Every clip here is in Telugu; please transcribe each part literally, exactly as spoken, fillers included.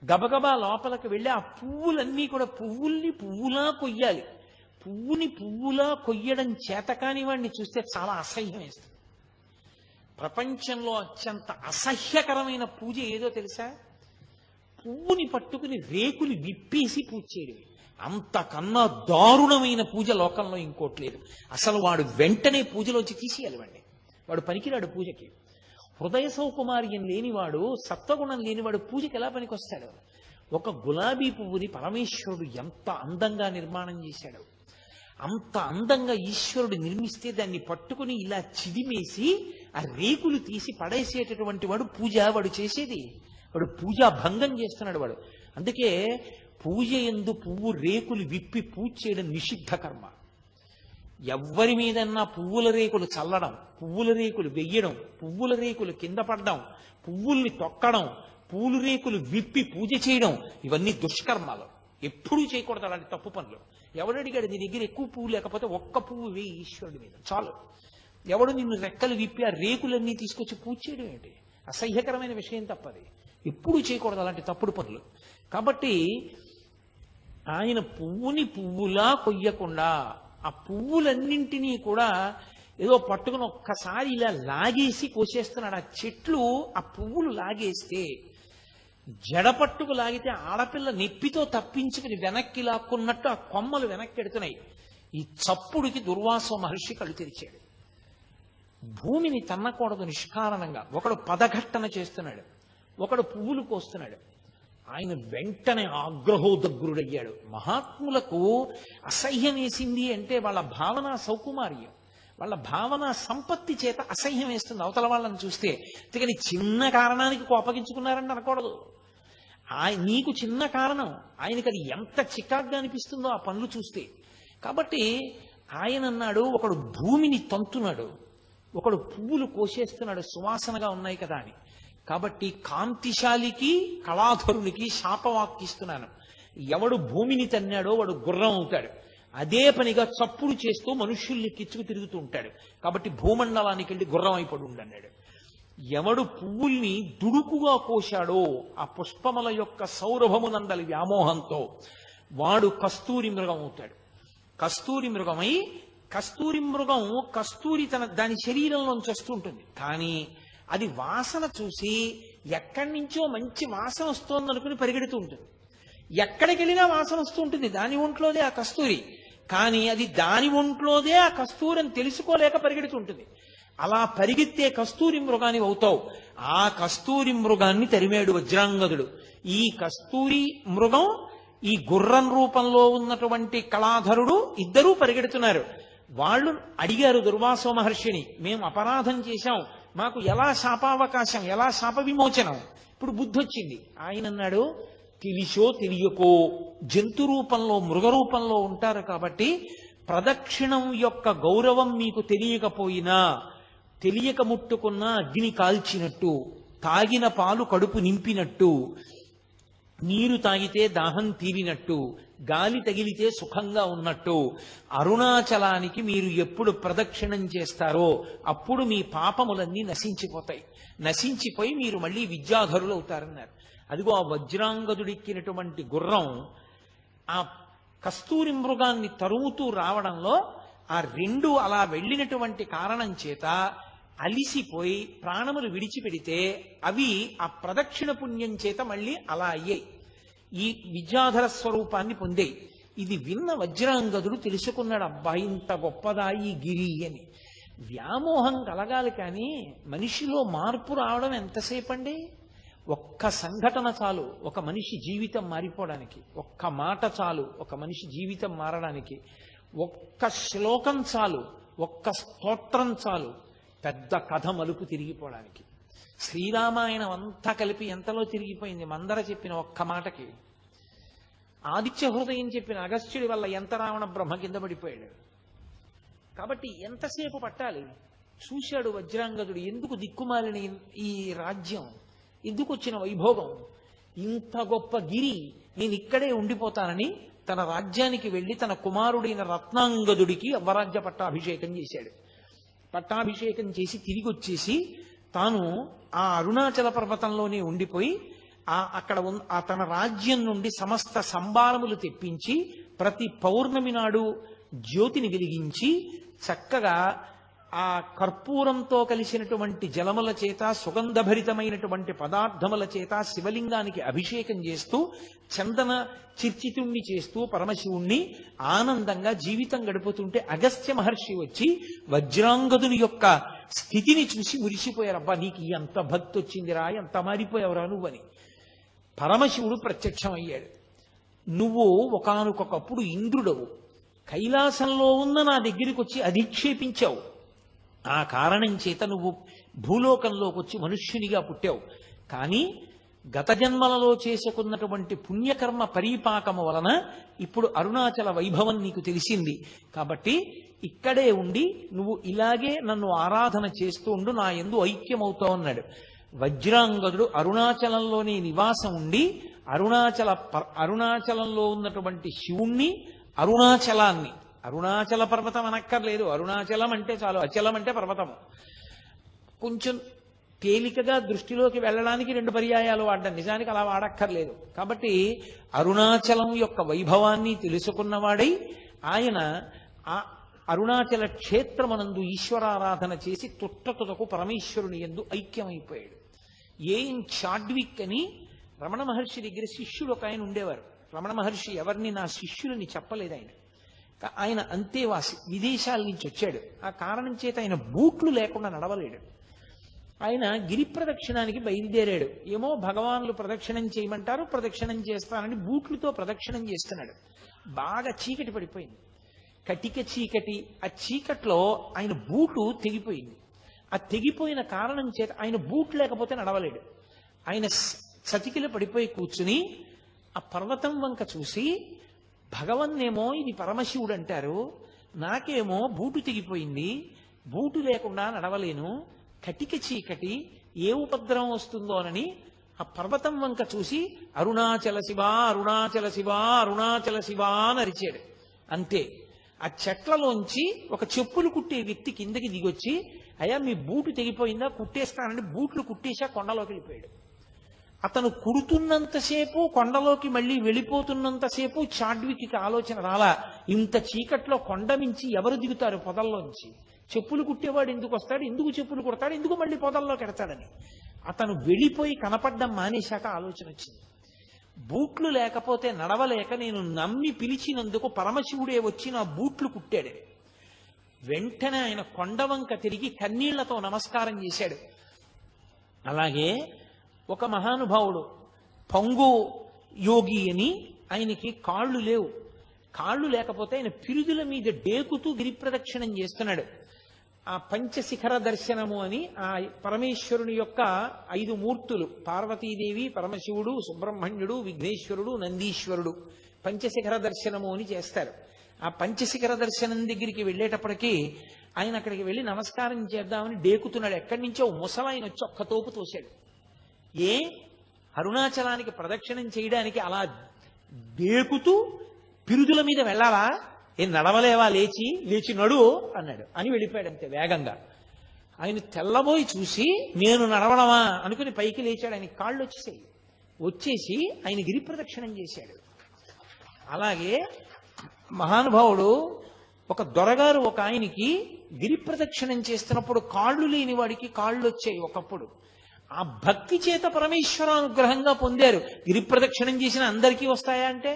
గబగబా లోపలికి వెళ్ళి ఆ పువ్వులన్నీ కూడా పువ్వుల్ని పువ్వులా కొయ్యాలి. పువ్వుని పువ్వులా కొయ్యడం చేతకాని వాడిని చూస్తే చాలా అసహ్యం వేస్తుంది. ప్రపంచంలో అత్యంత అసహ్యకరమైన పూజ ఏదో తెలుసా? పువ్వుని పట్టుకుని రేకులు విప్పేసి పూజ చేయడమే. అంతకన్నా దారుణమైన పూజ లోకంలో ఇంకోటి లేదు. అసలు వాడు వెంటనే పూజలోంచి తీసేయాలి వాడిని. వాడు పనికిరాడు పూజకి. హృదయ సౌకుమార్యం లేనివాడు, సత్వగుణం లేనివాడు పూజకి ఎలా పనికొస్తాడు? ఒక గులాబీ పువ్వుని పరమేశ్వరుడు ఎంత అందంగా నిర్మాణం చేశాడు. అంత అందంగా ఈశ్వరుడు నిర్మిస్తే దాన్ని పట్టుకుని ఇలా చిదిమేసి ఆ రేకులు తీసి పడేసేటటువంటి వాడు పూజ వాడు చేసేది. వాడు పూజా భంగం చేస్తున్నాడు వాడు. అందుకే పూజ యందు పువ్వు రేకులు విప్పి పూజ చేయడం నిషిద్ధ కర్మ. ఎవ్వరి మీదన్నా పువ్వుల రేకులు చల్లడం, పువ్వుల రేకులు వెయ్యడం, పువ్వుల రేకులు కింద పడడం, పువ్వుల్ని తొక్కడం, పూలు రేకులు విప్పి పూజ చేయడం, ఇవన్నీ దుష్కర్మాలు. ఎప్పుడూ చేయకూడదు అలాంటి తప్పు పనులు. ఎవడు అడిగాడు నీ దగ్గర ఎక్కువ పువ్వు లేకపోతే ఒక్క పువ్వు వేయి ఈశ్వరుడి మీద చాలు. ఎవడు నిన్ను రెక్కలు విప్పి ఆ రేకులన్నీ తీసుకొచ్చి పూజ చేయడం ఏంటి? అసహ్యకరమైన విషయం తప్పది. ఎప్పుడూ చేయకూడదు అలాంటి తప్పుడు పనులు. కాబట్టి ఆయన పువ్వుని పువ్వులా కొయ్యకుండా ఆ పువ్వులన్నింటినీ కూడా ఏదో పట్టుకుని ఒక్కసారి ఇలా లాగేసి కోసేస్తున్నాడు. ఆ చెట్లు ఆ పువ్వులు లాగేస్తే జడపట్టుకు లాగితే ఆడపిల్ల నెప్పితో తప్పించుకుని వెనక్కి లాక్కున్నట్టు ఆ కొమ్మలు వెనక్కి ఎడుతున్నాయి. ఈ చప్పుడికి దుర్వాసో మహర్షి కళ్ళు తెరిచాడు. భూమిని తన్నకూడదు నిష్కారణంగా. ఒకడు పదఘట్టన చేస్తున్నాడు, ఒకడు పువ్వులు కోస్తున్నాడు. ఆయన వెంటనే ఆగ్రహోదగ్రుడయ్యాడు. మహాత్ములకు అసహ్యం వేసింది అంటే వాళ్ళ భావన సౌకుమార్యం, వాళ్ళ భావన సంపత్తి చేత అసహ్యం వేస్తుంది అవతల వాళ్ళని చూస్తే. అందుకని చిన్న కారణానికి కోపగించుకున్నారని అనకూడదు. ఆయన నీకు చిన్న కారణం, ఆయనకి అది ఎంత చికాగ్గా అనిపిస్తుందో ఆ పనులు చూస్తే. కాబట్టి ఆయన అన్నాడు, ఒకడు భూమిని తంతున్నాడు, ఒకడు పువ్వులు కోసేస్తున్నాడు సువాసనగా ఉన్నాయి కదా అని. కాబట్టి కాంతిశాలికి కళాధరునికి శాపవాక్కిస్తున్నాను. ఎవడు భూమిని తన్నాడో వాడు గుర్రం అవుతాడు. అదే పనిగా చప్పుడు చేస్తూ మనుష్యుల్ని కిచ్చుకు తిరుగుతూ ఉంటాడు. కాబట్టి భూమండలానికి వెళ్ళి గుర్రం అయిపడి ఉండన్నాడు. ఎవడు పువ్వుల్ని దుడుకుగా కోశాడో ఆ పుష్పముల యొక్క సౌరభమునందలి వ్యామోహంతో వాడు కస్తూరి మృగం అవుతాడు. కస్తూరి మృగమై కస్తూరి మృగం కస్తూరి తన దాని శరీరంలోంచి వస్తుంటుంది. కానీ అది వాసన చూసి ఎక్కడి నుంచో మంచి వాసన వస్తోంది అనుకుని పరిగెడుతూ ఉంటుంది. ఎక్కడికి వెళ్ళినా వాసన వస్తూ ఉంటుంది దాని ఒంట్లోదే ఆ కస్తూరి. కానీ అది దాని ఒంట్లోదే ఆ కస్తూరి అని తెలుసుకోలేక పరిగెడుతుంటుంది. అలా పరిగెత్తే కస్తూరి మృగాన్ని అవుతావు. ఆ కస్తూరి మృగాన్ని తరిమేడు వజ్రాంగదుడు. ఈ కస్తూరి మృగం ఈ గుర్రం రూపంలో ఉన్నటువంటి కళాధరుడు ఇద్దరూ పరిగెడుతున్నారు. వాళ్ళు అడిగారు దుర్వాసో మహర్షిని, మేము అపరాధం చేశాం, మాకు ఎలా శాపావకాశం, ఎలా శాప విమోచనం? ఇప్పుడు బుద్ధి వచ్చింది. ఆయన అన్నాడు, తెలిసో తెలియకో జంతు రూపంలో మృగ రూపంలో ఉంటారు కాబట్టి ప్రదక్షిణం యొక్క గౌరవం మీకు తెలియకపోయినా తెలియక ముట్టుకున్న అగ్ని కాల్చినట్టు, తాగిన పాలు కడుపు నింపినట్టు, నీరు తాగితే దాహం తీరినట్టు, గాలి తగిలితే సుఖంగా ఉన్నట్టు అరుణాచలానికి మీరు ఎప్పుడు ప్రదక్షిణం చేస్తారో అప్పుడు మీ పాపములన్నీ నశించిపోతాయి. నశించిపోయి మీరు మళ్ళీ విద్యాధరులు అవుతారన్నారు. అదిగో ఆ వజ్రాంగదుడిక్కినటువంటి గుర్రం ఆ కస్తూరి మృగాన్ని తరుముతూ రావడంలో ఆ రెండు అలా వెళ్ళినటువంటి కారణం చేత అలిసిపోయి ప్రాణములు విడిచిపెడితే అవి ఆ ప్రదక్షిణ పుణ్యం చేత మళ్ళీ అలా అయ్యాయి, ఈ విద్యాధర స్వరూపాన్ని పొందాయి. ఇది విన్న వజ్రాంగదుడు తెలుసుకున్నాడు, అబ్బా ఇంత గొప్పదా ఈ గిరి అని. వ్యామోహం కలగాలి కానీ మనిషిలో మార్పు రావడం ఎంతసేపు అండి? ఒక్క సంఘటన చాలు ఒక మనిషి జీవితం మారిపోవడానికి, ఒక్క మాట చాలు ఒక మనిషి జీవితం మారడానికి, ఒక్క శ్లోకం చాలు, ఒక్క స్తోత్రం చాలు పెద్ద కథ మలుపు తిరిగిపోవడానికి. శ్రీరామాయణం అంతా కలిపి ఎంతలో తిరిగిపోయింది మందర చెప్పిన ఒక్క మాటకి. ఆదిత్య హృదయం చెప్పిన అగస్త్యుడి వల్ల ఎంత రావణ బ్రహ్మ కింద పడిపోయాడు. కాబట్టి ఎంతసేపు పట్టాలి? చూశాడు వజ్రాంగదుడు, ఎందుకు దిక్కుమాలిన ఈ రాజ్యం, ఎందుకు వచ్చిన వైభోగం, ఇంత గొప్ప గిరి, నేను ఇక్కడే ఉండిపోతానని తన రాజ్యానికి వెళ్ళి తన కుమారుడైన రత్నాంగదుడికి అవరాజ్య పట్టాభిషేకం చేశాడు. పట్టాభిషేకం చేసి తిరిగి వచ్చేసి తాను ఆ అరుణాచల పర్వతంలోనే ఉండిపోయి ఆ అక్కడ ఉన్న ఆ తన రాజ్యం నుండి సమస్త సంభారములు తెప్పించి ప్రతి పౌర్ణమి నాడు జ్యోతిని వెలిగించి చక్కగా ఆ కర్పూరంతో కలిసినటువంటి జలముల చేత సుగంధభరితమైనటువంటి పదార్థముల చేత శివలింగానికి అభిషేకం చేస్తూ చందన చిర్చితుణ్ణి చేస్తూ పరమశివుణ్ణి ఆనందంగా జీవితం గడుపుతుంటే అగస్త్య మహర్షి వచ్చి వజ్రాంగదుని యొక్క స్థితిని చూసి మురిసిపోయారు. అబ్బా, నీకు ఎంత భక్తి వచ్చిందిరా, ఎంత మారిపోయావురా నువ్వని. పరమశివుడు ప్రత్యక్షమయ్యాడు. నువ్వు ఒకానొకప్పుడు ఇంద్రుడవు, కైలాసంలో ఉన్న నా దగ్గరికి వచ్చి అధిక్షేపించావు. ఆ కారణం చేత నువ్వు భూలోకంలోకి వచ్చి మనుష్యునిగా పుట్టావు. కానీ గత జన్మలలో చేసుకున్నటువంటి పుణ్యకర్మ పరీపాకము వలన ఇప్పుడు అరుణాచల వైభవం నీకు తెలిసింది. కాబట్టి ఇక్కడే ఉండి నువ్వు ఇలాగే నన్ను ఆరాధన చేస్తూ ఉండు, నా యందు ఐక్యమవుతావు అన్నాడు. వజ్రాంగదుడు అరుణాచలంలోనే నివాసం ఉండి అరుణాచల అరుణాచలంలో ఉన్నటువంటి శివుణ్ణి, అరుణాచలాన్ని, అరుణాచల పర్వతం అనక్కర్లేదు, అరుణాచలం అంటే చాలు, అచలం అంటే పర్వతము. కొంచెం తేలికగా దృష్టిలోకి వెళ్ళడానికి రెండు పర్యాయాలు వాడడం, నిజానికి అలా వాడక్కర్లేదు. కాబట్టి అరుణాచలం యొక్క వైభవాన్ని తెలుసుకున్నవాడై ఆయన ఆ అరుణాచల క్షేత్రమనందు ఈశ్వరారాధన చేసి తుట్టతుదకు పరమేశ్వరుని యందు ఐక్యమైపోయాడు. ఏం చాడ్విక్ అని రమణ మహర్షి దగ్గర శిష్యుడు ఒక ఆయన ఉండేవారు. రమణ మహర్షి ఎవరిని నా శిష్యులని చెప్పలేదు. ఆయన ఆయన అంతేవాసి, విదేశాల నుంచి వచ్చాడు. ఆ కారణం చేత ఆయన బూట్లు లేకుండా నడవలేడు. ఆయన గిరి ప్రదక్షిణానికి బయలుదేరాడు. ఏమో భగవానులు ప్రదక్షిణం చేయమంటారు, ప్రదక్షిణం చేస్తానని బూట్లతో ప్రదక్షిణం చేస్తున్నాడు. బాగా చీకటి పడిపోయింది, కటిక చీకటి. ఆ చీకట్లో ఆయన బూటు తెగిపోయింది. ఆ తెగిపోయిన కారణం చేత ఆయన బూట్ లేకపోతే నడవలేడు. ఆయన చతికిల పడిపోయి కూర్చుని ఆ పర్వతం వంక చూసి, భగవన్నేమో ఇది పరమశివుడు అంటారు, నాకేమో బూటు తెగిపోయింది, బూటు లేకుండా నడవలేను, కటిక చీకటి, ఏ ఉపద్రవం వస్తుందోనని ఆ పర్వతం వంక చూసి అరుణాచల శివ, అరుణాచల శివ, అరుణాచల శివ అని అరిచాడు. అంతే. ఆ చెట్లలోంచి ఒక చెప్పులు కుట్టే వ్యక్తి కిందకి దిగొచ్చి, అయ్యా మీ బూటు తెగిపోయిందా, కుట్టేస్తానని బూట్లు కుట్టేసా కొండలోకి వెళ్ళిపోయాడు. అతను కుడుతున్నంతసేపు, కొండలోకి మళ్ళీ వెళ్ళిపోతున్నంతసేపు చాడ్విక్కి ఆలోచన రాలా, ఇంత చీకట్లో కొండ మించి ఎవరు దిగుతారు పొదల్లోంచి, చెప్పులు కుట్టేవాడు ఎందుకు వస్తాడు, ఎందుకు చెప్పులు కుడతాడు, ఎందుకు మళ్ళీ పొదల్లోకి ఎడతాడని. అతను వెళ్ళిపోయి కనపడ్డం మానేశాక ఆలోచన వచ్చింది. బూట్లు లేకపోతే నడవలేక నేను నమ్మి పిలిచినందుకు పరమశివుడే వచ్చి నా బూట్లు కుట్టాడు. వెంటనే ఆయన కొండవంక తిరిగి కన్నీళ్లతో నమస్కారం చేశాడు. అలాగే ఒక మహానుభావుడు పంగు యోగి అని, ఆయనకి కాళ్ళు లేవు. కాళ్ళు లేకపోతే ఆయన పిరుదుల మీద డేకుతూ గిరి ప్రదక్షిణం చేస్తున్నాడు. ఆ పంచశిఖర దర్శనము అని ఆ పరమేశ్వరుని యొక్క ఐదు మూర్తులు, పార్వతీదేవి, పరమశివుడు, సుబ్రహ్మణ్యుడు, విఘ్నేశ్వరుడు, నందీశ్వరుడు, పంచశిఖర దర్శనము అని చేస్తారు. ఆ పంచశిఖర దర్శనం దగ్గరికి వెళ్ళేటప్పటికీ ఆయన అక్కడికి వెళ్ళి నమస్కారం చేద్దామని డేకుతున్నాడు. ఎక్కడి నుంచో ముసలాయన వచ్చి ఒక్క తోపు తోశాడు. ఏ అరుణాచలానికి ప్రదక్షిణం చేయడానికి అలా డేకుతూ పిరుదుల మీద వెళ్ళాలా, ఏ నడవలేవా, లేచి లేచి నడు అన్నాడు. అని వెళ్ళిపోయాడు అంతే వేగంగా. ఆయన తెల్లబోయి చూసి నేను నడవడమా అనుకుని పైకి లేచాడు. ఆయన కాళ్ళు వచ్చేసాయి. వచ్చేసి ఆయన గిరి ప్రదక్షిణం చేశాడు. అలాగే మహానుభావుడు ఒక దొరగారు ఒక ఆయనకి గిరి ప్రదక్షిణం చేస్తున్నప్పుడు కాళ్ళు లేని వాడికి కాళ్ళు వచ్చాయి ఒకప్పుడు. ఆ భక్తి చేత పరమేశ్వరానుగ్రహంగా పొందారు. గిరి ప్రదక్షిణం చేసిన అందరికీ వస్తాయా అంటే,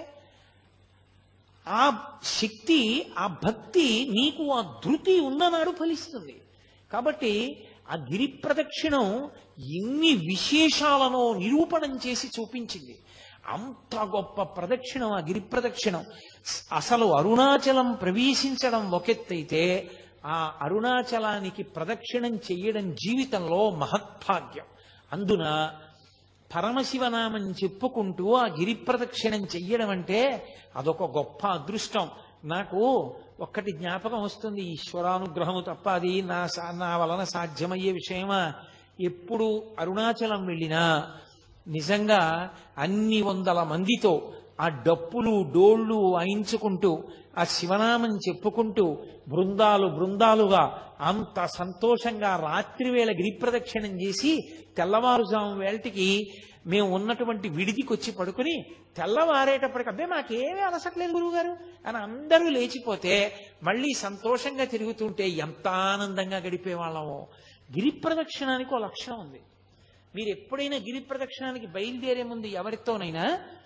ఆ శక్తి, ఆ భక్తి నీకు ఆ ధృతి ఉన్ననాడు ఫలిస్తుంది. కాబట్టి ఆ గిరి ప్రదక్షిణం ఎన్ని విశేషాలను నిరూపణం చేసి చూపించింది. అంత గొప్ప ప్రదక్షిణం ఆ గిరి ప్రదక్షిణం. అసలు అరుణాచలం ప్రవేశించడం ఒకెత్తైతే ఆ అరుణాచలానికి ప్రదక్షిణం చెయ్యడం జీవితంలో మహత్భాగ్యం. అందున పరమశివనామం చెప్పుకుంటూ ఆ గిరి ప్రదక్షిణం చెయ్యడం అంటే అదొక గొప్ప అదృష్టం. నాకు ఒక్కటి జ్ఞాపకం వస్తుంది, ఈశ్వరానుగ్రహము తప్ప అది నా నా వలన సాధ్యమయ్యే విషయమా? ఎప్పుడు అరుణాచలం వెళ్ళినా నిజంగా అన్ని వందల మందితో ఆ డప్పులు డోళ్ళు వాయించుకుంటూ ఆ శివనామం చెప్పుకుంటూ బృందాలు బృందాలుగా అంత సంతోషంగా రాత్రి వేళ గిరి ప్రదక్షిణం చేసి తెల్లవారుజాము వేళటికి మేము ఉన్నటువంటి విడిదికి వచ్చి పడుకుని తెల్లవారేటప్పటికి అబ్బే మాకేమీ అలసట్లేదు గురువుగారు అని అందరూ లేచిపోతే మళ్ళీ సంతోషంగా తిరుగుతుంటే ఎంత ఆనందంగా గడిపేవాళ్ళమో. గిరి ప్రదక్షిణానికి ఒక లక్షణం ఉంది. మీరు ఎప్పుడైనా గిరి ప్రదక్షిణానికి బయలుదేరే ముందు ఎవరితోనైనా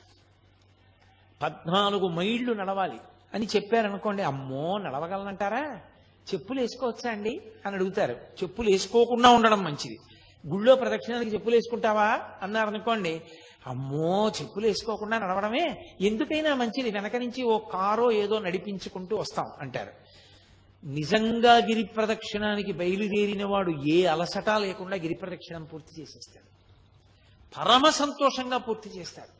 పద్నాలుగు మైళ్ళు నడవాలి అని చెప్పారనుకోండి, అమ్మో నడవగలనంటారా, చెప్పులు వేసుకోవచ్చా అండి అని అడుగుతారు. చెప్పులు వేసుకోకుండా ఉండడం మంచిది. గుళ్ళో ప్రదక్షిణానికి చెప్పులు వేసుకుంటావా అన్నారనుకోండి, అమ్మో చెప్పులు వేసుకోకుండా నడవడమే ఎందుకైనా మంచిది, వెనక నుంచి ఓ కారో ఏదో నడిపించుకుంటూ వస్తాం అంటారు. నిజంగా గిరి ప్రదక్షిణానికి బయలుదేరిన వాడు ఏ అలసట లేకుండా గిరి ప్రదక్షిణం పూర్తి చేసేస్తాడు. పరమ సంతోషంగా పూర్తి చేస్తాడు.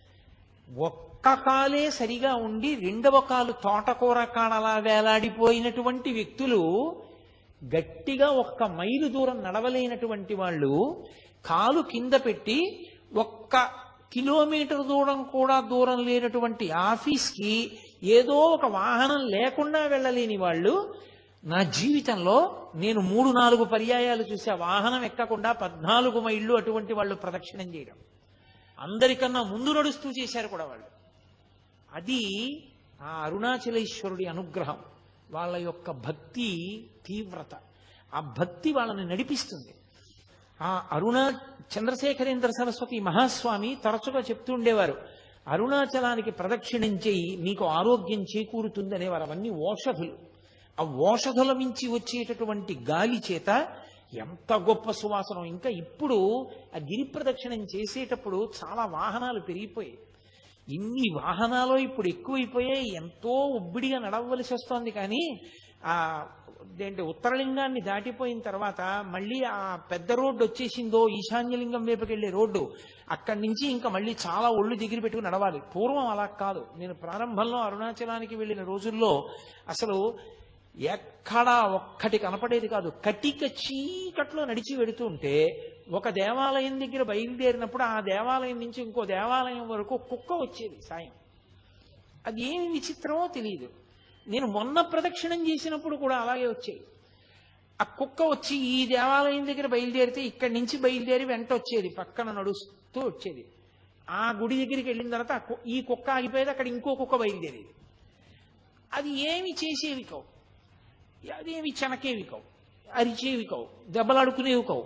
ఒక్క కాలే సరిగా ఉండి రెండవ కాలు తోటకూర కాడలా వేలాడిపోయినటువంటి వ్యక్తులు, గట్టిగా ఒక్క మైలు దూరం నడవలేనటువంటి వాళ్ళు కాలు కింద పెట్టి ఒక్క కిలోమీటర్ దూరం కూడా దూరం లేనటువంటి ఆఫీస్కి ఏదో ఒక వాహనం లేకుండా వెళ్ళలేని వాళ్ళు, నా జీవితంలో నేను మూడు నాలుగు పర్యాయాలు చూసే వాహనం ఎక్కకుండా పద్నాలుగు మైళ్ళు అటువంటి వాళ్ళు ప్రదక్షిణం చేయడం. అందరికన్నా ముందు నడుస్తూ చేశారు కూడా వాళ్ళు. అది ఆ అరుణాచలేశ్వరుడి అనుగ్రహం, వాళ్ళ యొక్క భక్తి తీవ్రత. ఆ భక్తి వాళ్ళని నడిపిస్తుంది. ఆ అరుణా చంద్రశేఖరేంద్ర సరస్వతి మహాస్వామి తరచుగా చెప్తూ ఉండేవారు, అరుణాచలానికి ప్రదక్షిణం చేయి నీకు ఆరోగ్యం చేకూరుతుంది అనేవారు. అవన్నీ ఓషధులు. ఆ ఓషధుల నుంచి వచ్చేటటువంటి గాలి చేత ఎంత గొప్ప సువాసనం. ఇంకా ఇప్పుడు ఆ గిరి ప్రదక్షిణం చేసేటప్పుడు చాలా వాహనాలు పెరిగిపోయాయి. ఇన్ని వాహనాలు ఇప్పుడు ఎక్కువైపోయాయి. ఎంతో ఉబ్బిడిగా నడవలసి వస్తోంది. కానీ ఆ ఏంటి ఉత్తరలింగాన్ని దాటిపోయిన తర్వాత మళ్ళీ ఆ పెద్ద రోడ్డు వచ్చేసిందో, ఈశాన్యలింగం వైపుకి వెళ్ళే రోడ్డు, అక్కడి నుంచి ఇంకా మళ్ళీ చాలా ఒళ్ళు దగ్గర పెట్టుకుని నడవాలి. పూర్వం అలా కాదు. నేను ప్రారంభంలో అరుణాచలానికి వెళ్ళిన రోజుల్లో అసలు ఎక్కడా ఒక్కటి కనపడేది కాదు. కటిక చీకట్లో నడిచి వెడుతూ ఉంటే ఒక దేవాలయం దగ్గర బయలుదేరినప్పుడు ఆ దేవాలయం నుంచి ఇంకో దేవాలయం వరకు కుక్క వచ్చేది సాయం. అది ఏమి విచిత్రమో తెలియదు. నేను మొన్న ప్రదక్షిణం చేసినప్పుడు కూడా అలాగే వచ్చేది. ఆ కుక్క వచ్చి ఈ దేవాలయం దగ్గర బయలుదేరితే ఇక్కడి నుంచి బయలుదేరి వెంట వచ్చేది, పక్కన నడుస్తూ వచ్చేది. ఆ గుడి దగ్గరికి వెళ్ళిన తర్వాత ఈ కుక్క ఆగిపోయేది, అక్కడ ఇంకో కుక్క బయలుదేరేది. అది ఏమి చేసేవి కావు, అదేమి చెనకేవి కావు, అరిచేవి కావు, దెబ్బలాడుకునేవి కావు.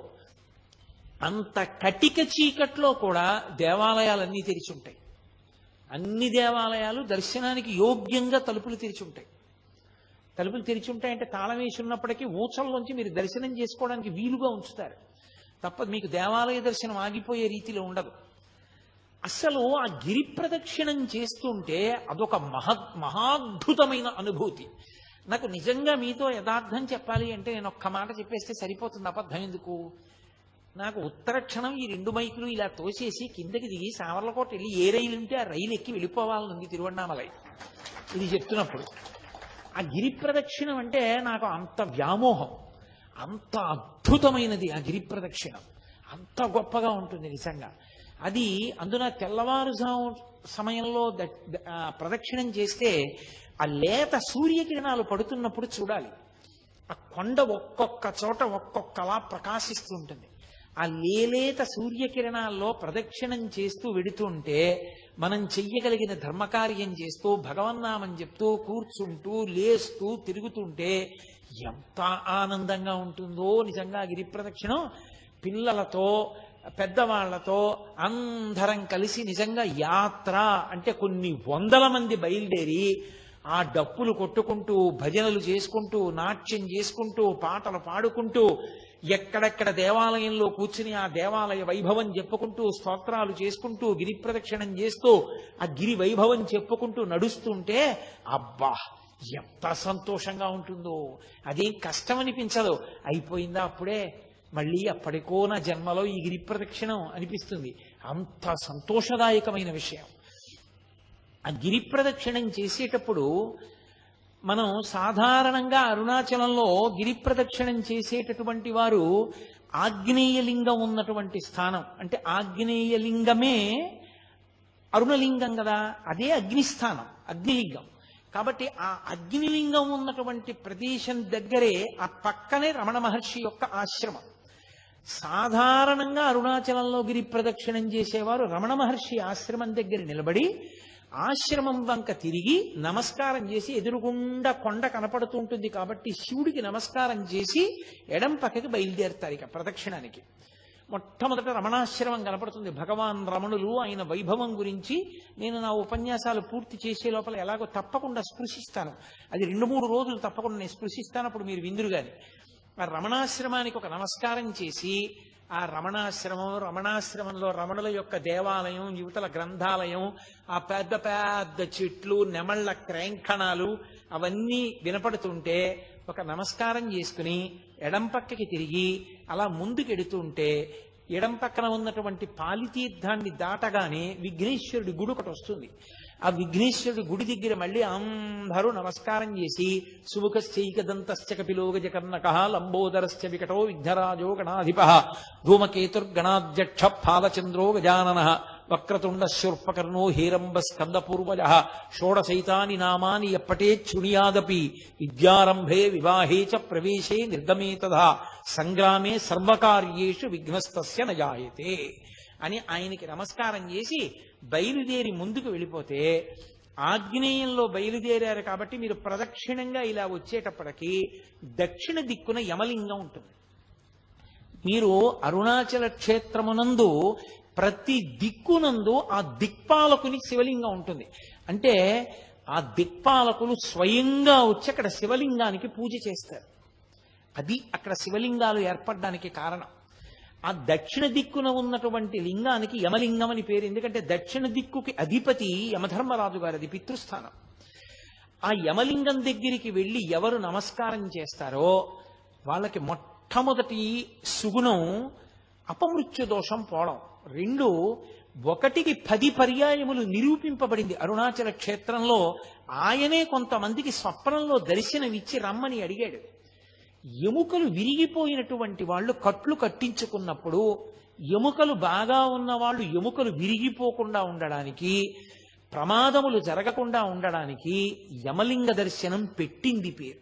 అంత కటిక చీకట్లో కూడా దేవాలయాలన్నీ తెరిచి ఉంటాయి. అన్ని దేవాలయాలు దర్శనానికి యోగ్యంగా తలుపులు తెరిచి ఉంటాయి. తలుపులు తెరిచి ఉంటాయంటే తాళం వేసి ఉన్నప్పటికీ ఊచల్లోంచి మీరు దర్శనం చేసుకోవడానికి వీలుగా ఉంచుతారు తప్ప మీకు దేవాలయ దర్శనం ఆగిపోయే రీతిలో ఉండదు. అసలు ఆ గిరి ప్రదక్షిణం చేస్తుంటే అదొక మహా మహాద్భుతమైన అనుభూతి. నాకు నిజంగా మీతో యథార్థం చెప్పాలి అంటే నేను ఒక్క మాట చెప్పేస్తే సరిపోతుంది, అబద్ధం ఎందుకు. నాకు ఉత్తర క్షణం ఈ రెండు మైకులు ఇలా తోసేసి కిందకి దిగి సావర్లకోట వెళ్ళి ఏ రైలు ఉంటే ఆ రైలు ఎక్కి వెళ్ళిపోవాలనుంది తిరువണ്ണామలై. ఇది చెప్తున్నప్పుడు ఆ గిరి ప్రదక్షిణం అంటే నాకు అంత వ్యామోహం, అంత అద్భుతమైనది ఆ గిరి ప్రదక్షిణం, అంత గొప్పగా ఉంటుంది నిజంగా. అది అందున తెల్లవారుజాము సమయంలో ప్రదక్షిణం చేస్తే ఆ లేత సూర్యకిరణాలు పడుతున్నప్పుడు చూడాలి. ఆ కొండ ఒక్కొక్క చోట ఒక్కొక్కలా ప్రకాశిస్తూ ఉంటుంది. ఆ లేలేత సూర్యకిరణాల్లో ప్రదక్షిణం చేస్తూ వెడుతుంటే మనం చెయ్యగలిగిన ధర్మకార్యం చేస్తూ భగవన్నామం చెప్తూ కూర్చుంటూ లేస్తూ తిరుగుతుంటే ఎంత ఆనందంగా ఉంటుందో నిజంగా గిరి ప్రదక్షిణం. పిల్లలతో పెద్దవాళ్లతో అందరం కలిసి నిజంగా యాత్ర అంటే కొన్ని వందల మంది బయలుదేరి ఆ డప్పులు కొట్టుకుంటూ భజనలు చేసుకుంటూ నాట్యం చేసుకుంటూ పాటలు పాడుకుంటూ ఎక్కడెక్కడ దేవాలయంలో కూర్చుని ఆ దేవాలయ వైభవం చెప్పుకుంటూ స్తోత్రాలు చేసుకుంటూ గిరి ప్రదక్షిణం చేస్తూ ఆ గిరి వైభవం చెప్పుకుంటూ నడుస్తుంటే అబ్బా ఎంత సంతోషంగా ఉంటుందో. అదేం కష్టం అనిపించదు. అయిపోయిందా అప్పుడే, మళ్ళీ అప్పటికో నా జన్మలో ఈ గిరి ప్రదక్షిణం అనిపిస్తుంది. అంత సంతోషదాయకమైన విషయం. ఆ గిరి ప్రదక్షిణం చేసేటప్పుడు మనం సాధారణంగా అరుణాచలంలో గిరి ప్రదక్షిణం చేసేటటువంటి వారు ఆగ్నేయలింగం ఉన్నటువంటి స్థానం, అంటే ఆగ్నేయలింగమే అరుణలింగం కదా, అదే అగ్నిస్థానం, అగ్నిలింగం. కాబట్టి ఆ అగ్నిలింగం ఉన్నటువంటి ప్రదేశం దగ్గరే ఆ పక్కనే రమణ మహర్షి యొక్క ఆశ్రమం. సాధారణంగా అరుణాచలంలో గిరి ప్రదక్షిణం చేసేవారు రమణ మహర్షి ఆశ్రమం దగ్గర నిలబడి ఆశ్రమం వంక తిరిగి నమస్కారం చేసి, ఎదురుగుండా కొండ కనపడుతూ ఉంటుంది కాబట్టి శివుడికి నమస్కారం చేసి ఎడం పక్కకి బయలుదేరుతారు ఇక ప్రదక్షిణానికి. మొట్టమొదట రమణాశ్రమం కనపడుతుంది. భగవాన్ రమణులు ఆయన వైభవం గురించి నేను నా ఉపన్యాసాలు పూర్తి చేసే లోపల ఎలాగో తప్పకుండా స్పృశిస్తాను. అది రెండు మూడు రోజులు తప్పకుండా నేను స్పృశిస్తాను, అప్పుడు మీరు విందురు గాని. ఆ రమణాశ్రమానికి ఒక నమస్కారం చేసి, ఆ రమణాశ్రమం రమణాశ్రమంలో రమణుల యొక్క దేవాలయం, యువతల గ్రంథాలయం, ఆ పెద్ద పెద్ద చెట్లు, నెమళ్ల క్రేంఖణాలు అవన్నీ వినపడుతుంటే ఒక నమస్కారం చేసుకుని ఎడం పక్కకి తిరిగి అలా ముందుకెడుతుంటే ఎడం పక్కన ఉన్నటువంటి పాలితీర్థాన్ని దాటగానే విఘ్నేశ్వరుడి గుడి ఒకటి వస్తుంది. ఆ విఘ్నేశ్వరుడి గుడి దగ్గర మళ్ళీ అందరూ నమస్కారం చేసి, సుముఖశ్చైకదంతశ్చ కపిలో గజకర్ణకః లంబోదరశ్చ వికటో విఘ్నరాజో గణాధిపః ధూమకేతుర్గణాధ్యక్ష ఫాలచంద్రో గజాననః వక్రతుండ శూర్పకర్ణో హేరంబ స్కందపూర్వజః షోడశైతాని నామాని ఎప్పటే శృణుయాదపి విద్యారంభే వివాహే చ ప్రవేశే నిర్గమే తథా సంగ్రామే సర్వకార్యేషు విఘ్నస్తస్య నజాయతే అని ఆయనకి నమస్కారం చేసి బయలుదేరి ముందుకు వెళ్ళిపోతే, ఆగ్నేయంలో బయలుదేరారు కాబట్టి మీరు ప్రదక్షిణంగా ఇలా వచ్చేటప్పటికి దక్షిణ దిక్కున యమలింగం ఉంటుంది. మీరు అరుణాచల క్షేత్రమునందు ప్రతి దిక్కునందు ఆ దిక్పాలకుని శివలింగం ఉంటుంది. అంటే ఆ దిక్పాలకులు స్వయంగా వచ్చి అక్కడ శివలింగానికి పూజ చేస్తారు. అది అక్కడ శివలింగాలు ఏర్పడడానికి కారణం. ఆ దక్షిణ దిక్కున ఉన్నటువంటి లింగానికి యమలింగం అని పేరు. ఎందుకంటే దక్షిణ దిక్కుకి అధిపతి యమధర్మరాజు గారు, అది పితృస్థానం. ఆ యమలింగం దగ్గరికి వెళ్ళి ఎవరు నమస్కారం చేస్తారో వాళ్ళకి మొట్టమొదటి సుగుణం అపమృత్యు దోషం పోవడం. రెండు, ఒకటికి పది పర్యాయములు నిరూపింపబడింది అరుణాచల క్షేత్రంలో. ఆయనే కొంతమందికి స్వప్నంలో దర్శనమిచ్చి రమ్మని అడిగాడు. ఎముకలు విరిగిపోయినటువంటి వాళ్ళు కట్లు కట్టించుకున్నప్పుడు, ఎముకలు బాగా ఉన్న వాళ్ళు ఎముకలు విరిగిపోకుండా ఉండడానికి, ప్రమాదములు జరగకుండా ఉండడానికి యమలింగ దర్శనం పెట్టింది పేరు.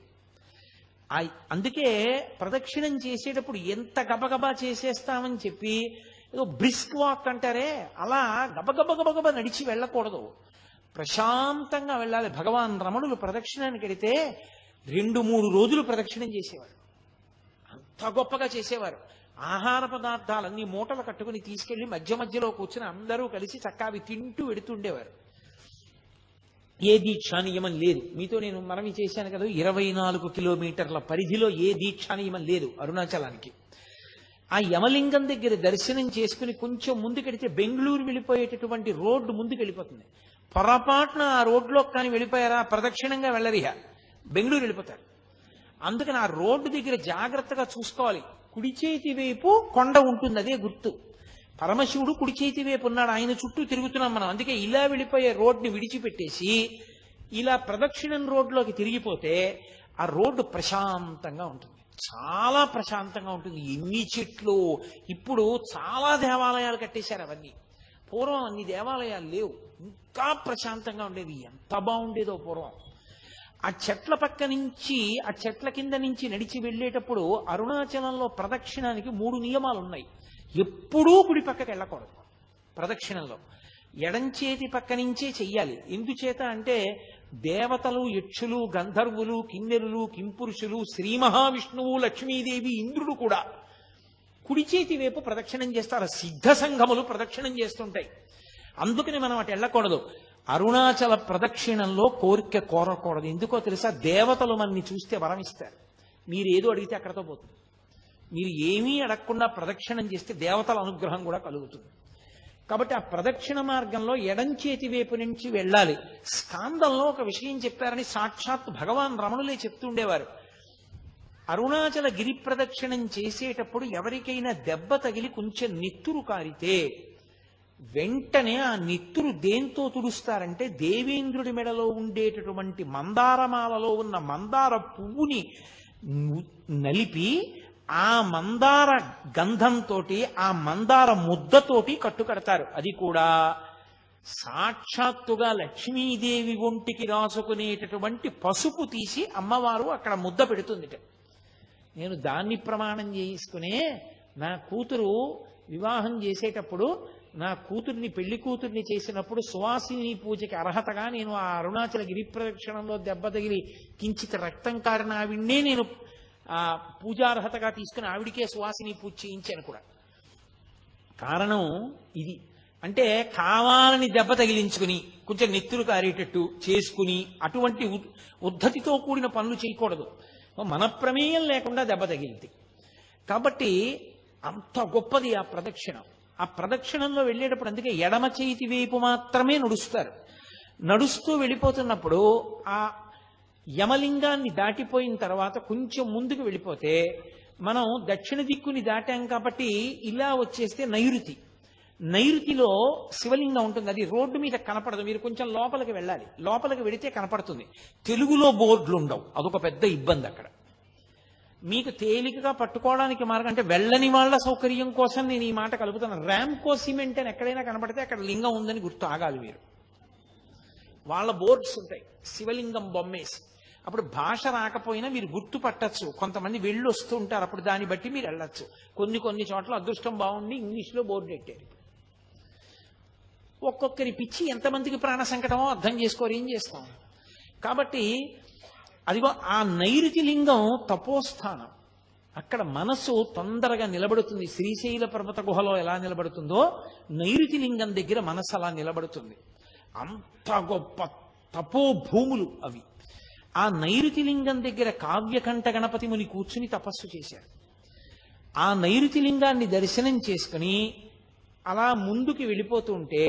అందుకే ప్రదక్షిణం చేసేటప్పుడు ఎంత గబగబా చేసేస్తామని చెప్పి ఏదో బ్రిస్క్ వాక్ అంటారే, అలా గబగబ గబగబ నడిచి వెళ్ళకూడదు, ప్రశాంతంగా వెళ్ళాలి. భగవాన్ రమణులు ప్రదక్షిణానికి వెడితే రెండు మూడు రోజులు ప్రదక్షిణం చేసేవారు. అంత గొప్పగా చేసేవారు. ఆహార పదార్థాలన్నీ మూటలు కట్టుకుని తీసుకెళ్లి మధ్య మధ్యలో కూర్చుని అందరూ కలిసి చక్కగా అవి తింటూ వెడుతుండేవారు. ఏ దీక్షా నియమం లేదు. మీతో నేను మనవి చేశాను కదా, ఇరవై నాలుగు కిలోమీటర్ల పరిధిలో ఏ దీక్షా నియమం లేదు అరుణాచలానికి. ఆ యమలింగం దగ్గర దర్శనం చేసుకుని కొంచెం ముందుకెడితే బెంగళూరు వెళ్ళిపోయేటటువంటి రోడ్డు ముందుకు వెళ్ళిపోతుంది. పొరపాటున ఆ రోడ్లో కానీ వెళ్ళిపోయారా ప్రదక్షిణంగా వెళ్ళరిహ, బెంగళూరు వెళ్ళిపోతారు. అందుకని ఆ రోడ్డు దగ్గర జాగ్రత్తగా చూసుకోవాలి. కుడి చేతి వైపు కొండ ఉంటుంది, అదే గుర్తు. పరమశివుడు కుడి చేతి వైపు ఉన్నాడు, ఆయన చుట్టూ తిరుగుతున్నాం మనం. అందుకే ఇలా వెళ్ళిపోయే రోడ్ని విడిచిపెట్టేసి ఇలా ప్రదక్షిణం రోడ్లోకి తిరిగిపోతే ఆ రోడ్డు ప్రశాంతంగా ఉంటుంది, చాలా ప్రశాంతంగా ఉంటుంది. ఎన్ని చెట్లు! ఇప్పుడు చాలా దేవాలయాలు కట్టేశారు అవన్నీ. పూర్వం అన్ని దేవాలయాలు లేవు, ఇంకా ప్రశాంతంగా ఉండేది. ఎంత బాగుండేదో పూర్వం. ఆ చెట్ల పక్క నుంచి, ఆ చెట్ల కింద నుంచి నడిచి వెళ్ళేటప్పుడు అరుణాచలంలో ప్రదక్షిణానికి మూడు నియమాలు ఉన్నాయి. ఎప్పుడూ కుడి పక్కకి వెళ్ళకూడదు ప్రదక్షిణంలో, ఎడంచేతి పక్క నుంచే చెయ్యాలి. ఎందుచేత అంటే దేవతలు, యక్షులు, గంధర్వులు, కిన్నెరులు, కింపురుషులు, శ్రీ మహావిష్ణువు, లక్ష్మీదేవి, ఇంద్రుడు కూడా కుడి చేతి వైపు ప్రదక్షిణం చేస్తారు. సిద్ధ సంఘములు ప్రదక్షిణం చేస్తుంటాయి. అందుకని మనం అటు వెళ్ళకూడదు. అరుణాచల ప్రదక్షిణంలో కోరిక కోరకూడదు. ఎందుకో తెలుసా? దేవతలు మనని చూస్తే వరం ఇస్తారు. మీరు ఏదో అడిగితే అక్కడతో పోతుంది. మీరు ఏమీ అడగకుండా ప్రదక్షిణం చేస్తే దేవతల అనుగ్రహం కూడా కలుగుతుంది. కాబట్టి ఆ ప్రదక్షిణ మార్గంలో ఎడంచేతి వైపు నుంచి వెళ్ళాలి. స్కాందంలో ఒక విషయం చెప్పారని సాక్షాత్ భగవాన్ రమణులే చెప్తుండేవారు. అరుణాచల గిరి ప్రదక్షిణం చేసేటప్పుడు ఎవరికైనా దెబ్బ తగిలి కొంచెం నెత్తురు కారితే వెంటనే ఆ నెత్తురు దేంతో తుడుస్తారంటే దేవేంద్రుడి మెడలో ఉండేటటువంటి మందారమాలలో ఉన్న మందార పువ్వుని నలిపి ఆ మందార గంధంతో, ఆ మందార ముద్దతోటి కట్టుకడతారు. అది కూడా సాక్షాత్తుగా లక్ష్మీదేవి ఒంటికి రాసుకునేటటువంటి పసుపు తీసి అమ్మవారు అక్కడ ముద్ద పెడుతుంది. నేను దాన్ని ప్రమాణం చేసుకునే నా కూతురు వివాహం చేసేటప్పుడు నా కూతుర్ని పెళ్లి కూతుర్ని చేసినప్పుడు సువాసిని పూజకి అర్హతగా నేను ఆ అరుణాచల గిరి ప్రదక్షిణంలో దెబ్బ తగిలి కించిత రక్తం కారిన ఆవిడ్నే నేను ఆ పూజార్హతగా తీసుకుని ఆవిడికే సువాసిని పూజ చేయించాను కూడా. కారణం ఇది. అంటే కావాలని దెబ్బ తగిలించుకుని కొంచెం నెత్తులు కారేటట్టు చేసుకుని అటువంటి ఉద్ధతితో కూడిన పనులు చేయకూడదు. మన ప్రమేయం లేకుండా దెబ్బ తగిలింది కాబట్టి అంత గొప్పది ఆ ప్రదక్షిణం. ఆ ప్రదక్షిణంలో వెళ్ళేటప్పుడు అందుకే ఎడమ చేతి వైపు మాత్రమే నడుస్తారు. నడుస్తూ వెళ్ళిపోతున్నప్పుడు ఆ యమలింగాన్ని దాటిపోయిన తర్వాత కొంచెం ముందుకు వెళ్ళిపోతే మనం దక్షిణ దిక్కుని దాటాం కాబట్టి ఇలా వచ్చేస్తే నైరుతి. నైరుతిలో శివలింగం ఉంటుంది. అది రోడ్డు మీద కనపడదు. మీరు కొంచెం లోపలికి వెళ్ళాలి. లోపలికి వెళితే కనపడుతుంది. తెలుగులో బోర్డులు ఉండవు. అదొక పెద్ద ఇబ్బంది. అక్కడ మీకు తేలికగా పట్టుకోవడానికి మార్గం అంటే వెళ్ళని వాళ్ళ సౌకర్యం కోసం నేను ఈ మాట కలుపుతున్నాను. ర్యాంకో సిమెంట్ అని ఎక్కడైనా కనపడితే అక్కడ లింగం ఉందని గుర్తు ఆగాలి మీరు. వాళ్ళ బోర్డ్స్ ఉంటాయి శివలింగం బొమ్మేసి. అప్పుడు భాష రాకపోయినా మీరు గుర్తు పట్టచ్చు. కొంతమంది వెళ్ళి వస్తూ ఉంటారు. అప్పుడు దాన్ని బట్టి మీరు వెళ్ళచ్చు. కొన్ని కొన్ని చోట్ల అదృష్టం బాగుండి ఇంగ్లీష్లో బోర్డు పెట్టారు. ఒక్కొక్కరి పిచ్చి ఎంతమందికి ప్రాణ సంకటమో అర్థం చేసుకోరు. ఏం చేస్తాం? కాబట్టి అదిగో ఆ నైరుతి లింగం తపోస్థానం. అక్కడ మనసు తొందరగా నిలబడుతుంది. శ్రీశైల పర్వత గుహలో ఎలా నిలబడుతుందో నైరుతి లింగం దగ్గర మనసు అలా నిలబడుతుంది. అంత గొప్ప తపోభూములు అవి. ఆ నైరుతి లింగం దగ్గర కావ్యకంఠ గణపతి ముని కూర్చుని తపస్సు చేశారు. ఆ నైరుతి లింగాన్ని దర్శనం చేసుకుని అలా ముందుకు వెళ్ళిపోతుంటే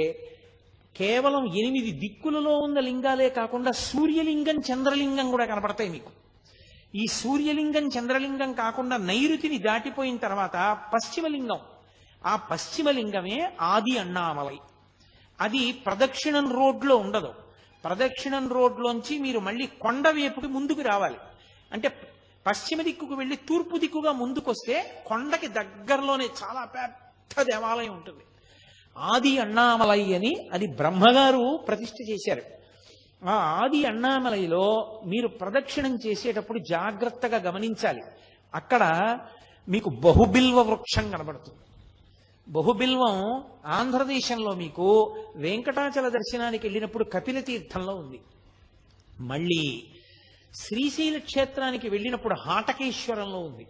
కేవలం ఎనిమిది దిక్కులలో ఉన్న లింగాలే కాకుండా సూర్యలింగం చంద్రలింగం కూడా కనపడతాయి మీకు. ఈ సూర్యలింగం చంద్రలింగం కాకుండా నైరుతిని దాటిపోయిన తర్వాత పశ్చిమలింగం. ఆ పశ్చిమలింగమే ఆది అన్నామలై. అది ప్రదక్షిణం రోడ్లో ఉండదు. ప్రదక్షిణం రోడ్లోంచి మీరు మళ్ళీ కొండ వైపుకి ముందుకు రావాలి. అంటే పశ్చిమ దిక్కుకు వెళ్ళి తూర్పు దిక్కుగా ముందుకొస్తే కొండకి దగ్గరలోనే చాలా పెద్ద దేవాలయం ఉంటుంది. ఆది అన్నామలై అని అది బ్రహ్మగారు ప్రతిష్ఠ చేశారు. ఆ ఆది అన్నామలైలో మీరు ప్రదక్షిణం చేసేటప్పుడు జాగ్రత్తగా గమనించాలి. అక్కడ మీకు బహుబిల్వ వృక్షం కనబడుతుంది. బహుబిల్వం ఆంధ్రదేశంలో మీకు వెంకటాచల దర్శనానికి వెళ్ళినప్పుడు కపిల తీర్థంలో ఉంది. మళ్ళీ శ్రీశైల క్షేత్రానికి వెళ్ళినప్పుడు హాటకేశ్వరంలో ఉంది.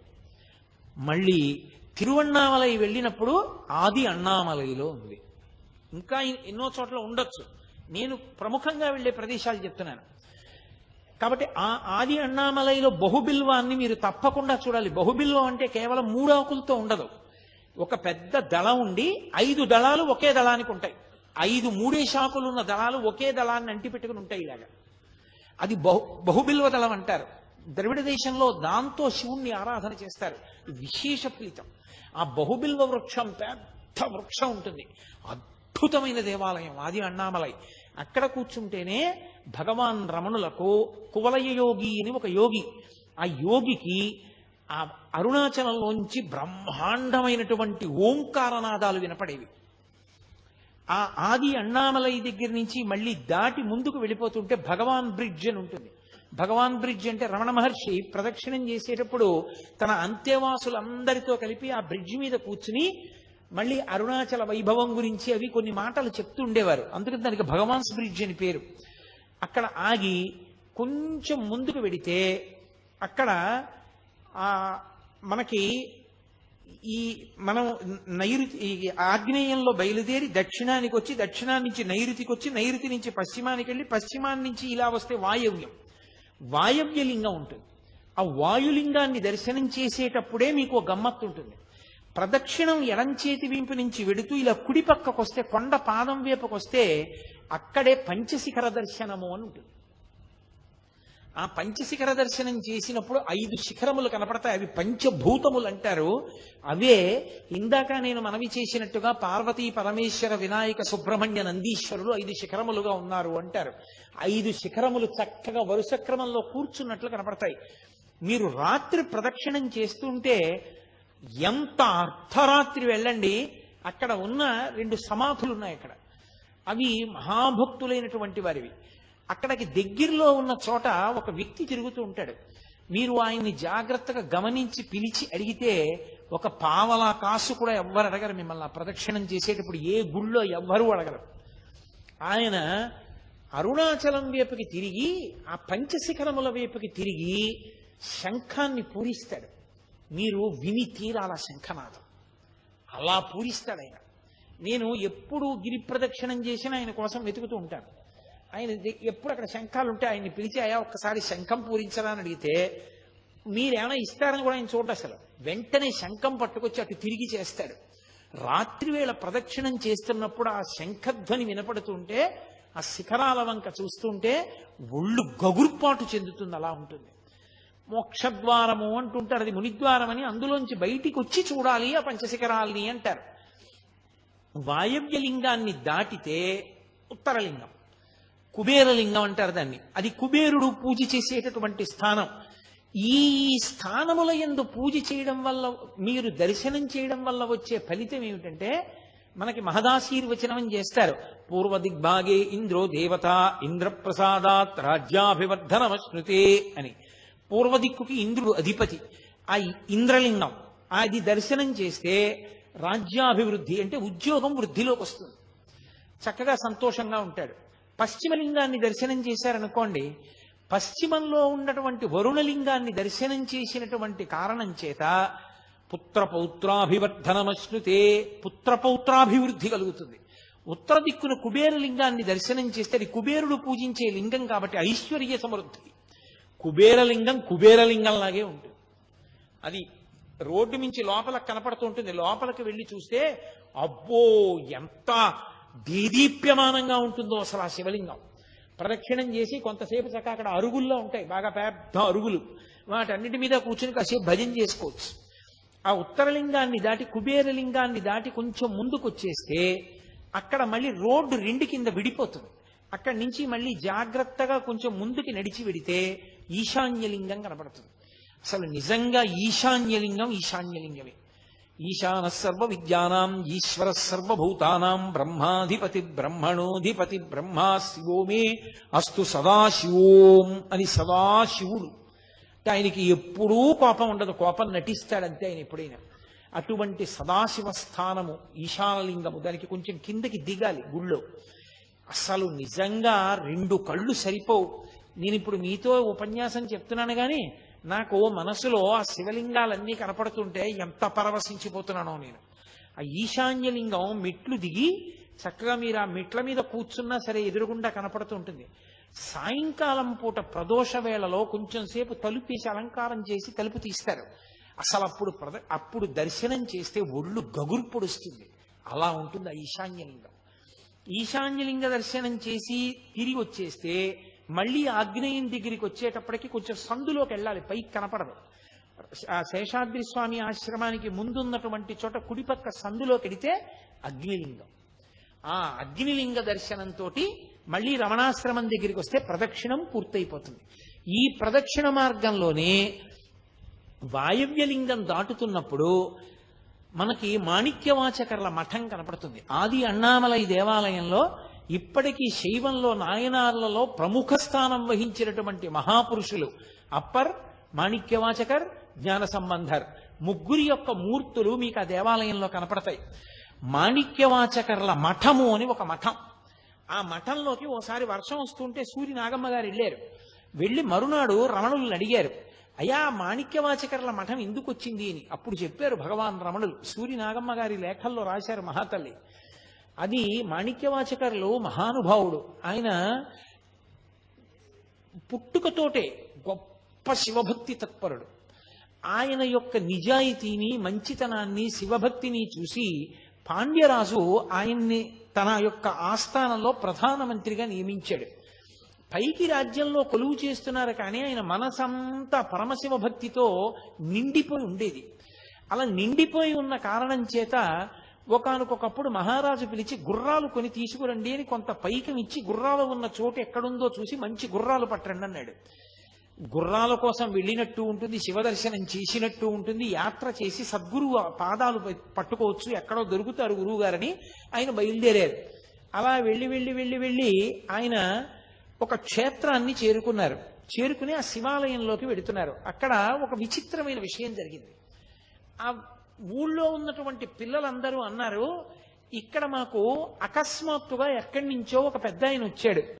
మళ్ళీ తిరువణ్ణామలై వెళ్ళినప్పుడు ఆది అన్నామలైలో ఉంది. ఇంకా ఎన్నో చోట్ల ఉండొచ్చు. నేను ప్రముఖంగా వెళ్ళే ప్రదేశాలు చెప్తున్నాను. కాబట్టి ఆ ఆది అన్నామలైలో బహుబిల్వాన్ని మీరు తప్పకుండా చూడాలి. బహుబిల్వం అంటే కేవలం మూడు ఆకులతో ఉండదు. ఒక పెద్ద దళం ఉండి ఐదు దళాలు ఒకే దళానికి ఉంటాయి. ఐదు మూడే శాఖలు ఉన్న దళాలు ఒకే దళాన్ని అంటి పెట్టుకుని ఉంటాయి. ఇలాగా అది బహు బహుబిల్వ దళం అంటారు. ద్రవిడ దేశంలో దాంతో శివుణ్ణి ఆరాధన చేస్తారు. విశేష ఫలితం. ఆ బహుబిల్వ వృక్షం పెద్ద వృక్షం ఉంటుంది. అద్భుతమైన దేవాలయం ఆది అన్నామలై. అక్కడ కూర్చుంటేనే భగవాన్ రమణులకు కువలయ యోగి అని ఒక యోగి, ఆ యోగికి ఆ అరుణాచలంలోంచి బ్రహ్మాండమైనటువంటి ఓంకారనాదాలు వినపడేవి. ఆ ఆది అన్నామలై దగ్గర నుంచి మళ్ళీ దాటి ముందుకు వెళ్ళిపోతుంటే భగవాన్ బ్రిడ్జ్ అని ఉంటుంది. భగవాన్ బ్రిడ్జ్ అంటే రమణ మహర్షి ప్రదక్షిణం చేసేటప్పుడు తన అంత్యవాసులందరితో కలిపి ఆ బ్రిడ్జ్ మీద కూర్చుని మళ్ళీ అరుణాచల వైభవం గురించి అవి కొన్ని మాటలు చెప్తూ ఉండేవారు. అందుకని దానికి భగవాన్స్ బ్రిడ్జ్ అని పేరు. అక్కడ ఆగి కొంచెం ముందుకు వెడితే అక్కడ ఆ మనకి ఈ మనం నైరుతి ఆగ్నేయంలో బయలుదేరి దక్షిణానికి వచ్చి దక్షిణాన్ని నుంచి నైరుతికి వచ్చి నైరుతి నుంచి పశ్చిమానికి వెళ్ళి పశ్చిమాన్ని నుంచి ఇలా వస్తే వాయవ్యం. వాయవ్య లింగం ఉంటుంది. ఆ వాయులింగాన్ని దర్శనం చేసేటప్పుడే మీకు గమ్మత్తు ఉంటుంది. ప్రదక్షిణం ఎడంచేతి వీంపు నుంచి వెడుతూ ఇలా కుడి పక్కకు వస్తే కొండ పాదం వేపుకు వస్తే అక్కడే పంచశిఖర దర్శనము అని ఉంటుంది. ఆ పంచశిఖర దర్శనం చేసినప్పుడు ఐదు శిఖరములు కనపడతాయి. అవి పంచభూతములు అంటారు. అవే ఇందాక నేను మనవి చేసినట్టుగా పార్వతీ పరమేశ్వర వినాయక సుబ్రహ్మణ్య నందీశ్వరులు ఐదు శిఖరములుగా ఉన్నారు అంటారు. ఐదు శిఖరములు చక్కగా వరుస క్రమంలో కూర్చున్నట్లు కనపడతాయి. మీరు రాత్రి ప్రదక్షిణం చేస్తుంటే ఎంత అర్ధరాత్రి వెళ్ళండి, అక్కడ ఉన్న రెండు సమాధులు ఉన్నాయి. అక్కడ అవి మహాభక్తులైనటువంటి వారివి. అక్కడికి దగ్గరలో ఉన్న చోట ఒక వ్యక్తి తిరుగుతూ ఉంటాడు. మీరు ఆయన్ని జాగ్రత్తగా గమనించి పిలిచి అడిగితే ఒక పావలా కాసు కూడా ఎవ్వరు అడగరు మిమ్మల్ని ప్రదక్షిణం చేసేటప్పుడు, ఏ గుళ్ళో ఎవ్వరూ అడగరు. ఆయన అరుణాచలం వైపుకి తిరిగి ఆ పంచశిఖరముల వైపుకి తిరిగి శంఖాన్ని పూరిస్తాడు. మీరు విని తీరాల శంఖనాదం అలా పూరిస్తాడు ఆయన. నేను ఎప్పుడు గిరి ప్రదక్షిణం చేసినా ఆయన కోసం వెతుకుతూ ఉంటాను. ఆయన ఎప్పుడు అక్కడ శంఖాలు ఉంటే ఆయన్ని పిలిచి అయ్యా ఒక్కసారి శంఖం పూరించరా అని అడిగితే మీరేమైనా ఇస్తారని కూడా ఆయన చూడ, అసలు వెంటనే శంఖం పట్టుకొచ్చి అటు తిరిగి చేస్తాడు. రాత్రి వేళ ప్రదక్షిణం చేస్తున్నప్పుడు ఆ శంఖధ్వని వినపడుతుంటే ఆ శిఖరాల వంక చూస్తుంటే ఒళ్ళు గగుర్పాటు చెందుతుంది. అలా ఉంటుంది. మోక్షద్వారము అంటుంటారు, అది మునిద్వారం అని. అందులోంచి బయటికి వచ్చి చూడాలి ఆ పంచశిఖరాల్ని అంటారు. వాయవ్యలింగాన్ని దాటితే ఉత్తరలింగం, కుబేరలింగం అంటారు దాన్ని. అది కుబేరుడు పూజ చేసేటటువంటి స్థానం. ఈ స్థానముల యందు పూజ చేయడం వల్ల, మీరు దర్శనం చేయడం వల్ల వచ్చే ఫలితం ఏమిటంటే, మనకి మహదాశీర్వచనం అని చేస్తారు. పూర్వ దిగ్భాగే ఇంద్రో దేవత ఇంద్రప్రసాదాత్ రాజ్యాభివర్ధనమశ్నుతే అని. పూర్వదిక్కుకి ఇంద్రుడు అధిపతి. ఆ ఇంద్రలింగం అది దర్శనం చేస్తే రాజ్యాభివృద్ధి అంటే ఉద్యోగం వృద్ధిలోకి వస్తుంది, చక్కగా సంతోషంగా ఉంటాడు. పశ్చిమలింగాన్ని దర్శనం చేశారనుకోండి, పశ్చిమంలో ఉన్నటువంటి వరుణలింగాన్ని దర్శనం చేసినటువంటి కారణం చేత పుత్రపౌత్రాభివర్ధనమశ్నుతే, పుత్రపౌత్రాభివృద్ధి కలుగుతుంది. ఉత్తర దిక్కున కుబేరలింగాన్ని దర్శనం చేస్తే అది కుబేరుడు పూజించే లింగం కాబట్టి ఐశ్వర్య సమృద్ధి. కుబేరలింగం కుబేరలింగంలాగే ఉంటుంది. అది రోడ్డు మించి లోపలకు కనపడుతూ ఉంటుంది. లోపలికి వెళ్ళి చూస్తే అబ్బో ఎంత దీదీప్యమానంగా ఉంటుందో అసలు ఆ శివలింగం. ప్రదక్షిణం చేసి కొంతసేపు చక్క అక్కడ అరుగుల్లో ఉంటాయి, బాగా పెద్ద అరుగులు, వాటన్నిటి మీద కూర్చుని కాసేపు భజన చేసుకోవచ్చు. ఆ ఉత్తరలింగాన్ని దాటి కుబేరలింగాన్ని దాటి కొంచెం ముందుకు వచ్చేస్తే అక్కడ మళ్ళీ రోడ్డు రెండు కింద విడిపోతుంది. అక్కడి నుంచి మళ్ళీ జాగ్రత్తగా కొంచెం ముందుకి నడిచి వెడితే ఈశాన్యలింగం కనపడుతుంది. అసలు నిజంగా ఈశాన్యలింగం ఈశాన్యలింగమే. ఈశాన సర్వ విద్యానాం ఈశ్వర సర్వభూతానాం బ్రహ్మాధిపతి బ్రహ్మణోధిపతి బ్రహ్మా శివో మే అస్తు సదాశివోం అని సదాశివుడు. ఆయనకి ఎప్పుడూ కోపం ఉండదు, కోపం నటిస్తాడంతే ఆయన ఎప్పుడైనా. అటువంటి సదాశివ స్థానము ఈశానలింగము. దానికి కొంచెం కిందకి దిగాలి గుళ్ళో. అసలు నిజంగా రెండు కళ్ళు సరిపోవు. నేను ఇప్పుడు మీతో ఉపన్యాసం చెప్తున్నాను కానీ నాకు మనసులో ఆ శివలింగాలన్నీ కనపడుతుంటే ఎంత పరవశించిపోతున్నానో నేను. ఆ ఈశాన్యలింగం మెట్లు దిగి చక్కగా మీరు ఆ మెట్ల మీద కూర్చున్నా సరే ఎదురుగుండా కనపడుతుంటుంది. సాయంకాలం పూట ప్రదోష వేళలో కొంచెం సేపు తలుపేసి అలంకారం చేసి తలుపు తీస్తారు. అసలు అప్పుడు ప్రద అప్పుడు దర్శనం చేస్తే ఒళ్ళు గగురు పొడుస్తుంది. అలా ఉంటుంది ఆ ఈశాన్యలింగం. ఈశాన్యలింగ దర్శనం చేసి తిరిగి వచ్చేస్తే మళ్ళీ ఆగ్నేయం దగ్గరికి వచ్చేటప్పటికి కొంచెం సందులోకి వెళ్ళాలి, పైకి కనపడదు. ఆ శేషాద్రి స్వామి ఆశ్రమానికి ముందున్నటువంటి చోట కుడిపక్క సందులోకి వెడితే అగ్నిలింగం. ఆ అగ్నిలింగ దర్శనంతో మళ్ళీ రమణాశ్రమం దగ్గరికి వస్తే ప్రదక్షిణం పూర్తయిపోతుంది. ఈ ప్రదక్షిణ మార్గంలోనే వాయవ్యలింగం దాటుతున్నప్పుడు మనకి మాణిక్యవాచకర్ల మఠం కనపడుతుంది. ఆది అన్నామలై దేవాలయంలో ఇప్పటికీ శైవంలో నాయనార్లలో ప్రముఖ స్థానం వహించినటువంటి మహాపురుషులు అప్పర్, మాణిక్యవాచకర్, జ్ఞాన సంబంధర్ ముగ్గురి యొక్క మూర్తులు మీకు ఆ దేవాలయంలో కనపడతాయి. మాణిక్యవాచకర్ల మఠము అని ఒక మఠం. ఆ మఠంలోకి ఓసారి వర్షం వస్తుంటే సూరి నాగమ్మ గారు వెళ్ళారు. వెళ్ళి మరునాడు రమణులను అడిగారు, అయ్యా మాణిక్యవాచకర్ల మఠం ఎందుకు వచ్చింది అని. అప్పుడు చెప్పారు భగవాన్ రమణులు. సూరి నాగమ్మ గారి లేఖల్లో రాశారు మహాతల్లి. అది మాణిక్యవాచకర్లు మహానుభావుడు. ఆయన పుట్టుకతోటే గొప్ప శివభక్తి తత్పరుడు. ఆయన యొక్క నిజాయితీని, మంచితనాన్ని, శివభక్తిని చూసి పాండ్యరాజు ఆయన్ని తన యొక్క ఆస్థానంలో ప్రధానమంత్రిగా నియమించాడు. పైకి రాజ్యంలో కొలువు చేస్తున్నారు కానీ ఆయన మనసంతా పరమశివ భక్తితో నిండిపోయి ఉండేది. అలా నిండిపోయి ఉన్న కారణం చేత ఒకానొకప్పుడు మహారాజు పిలిచి గుర్రాలు కొని తీసుకురండి అని కొంత పైకం ఇచ్చి గుర్రాలు ఉన్న చోటు ఎక్కడుందో చూసి మంచి గుర్రాలు పట్టండి అన్నాడు. గుర్రాల కోసం వెళ్ళినట్టు ఉంటుంది, శివదర్శనం చేసినట్టు ఉంటుంది, యాత్ర చేసి సద్గురువు పాదాలు పట్టుకోవచ్చు, ఎక్కడో దొరుకుతారు గురువు గారని ఆయన బయలుదేరారు. అలా వెళ్ళి వెళ్ళి వెళ్ళి వెళ్ళి ఆయన ఒక క్షేత్రాన్ని చేరుకున్నారు. చేరుకుని ఆ శివాలయంలోకి వెడుతున్నారు. అక్కడ ఒక విచిత్రమైన విషయం జరిగింది. ఆ ఊళ్ళో ఉన్నటువంటి పిల్లలందరూ అన్నారు, ఇక్కడ మాకు అకస్మాత్తుగా ఎక్కడి నుంచో ఒక పెద్ద ఆయన వచ్చాడు.